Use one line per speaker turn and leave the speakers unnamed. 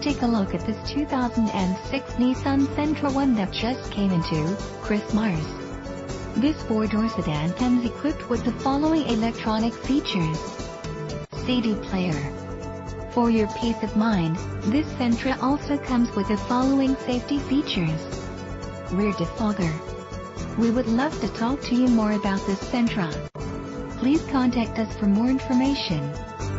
Take a look at this 2006 Nissan Sentra, one that just came into Christmas. This four-door sedan comes equipped with the following electronic features: CD player. For your peace of mind, this Sentra also comes with the following safety features: rear defogger. We would love to talk to you more about this Sentra. Please contact us for more information.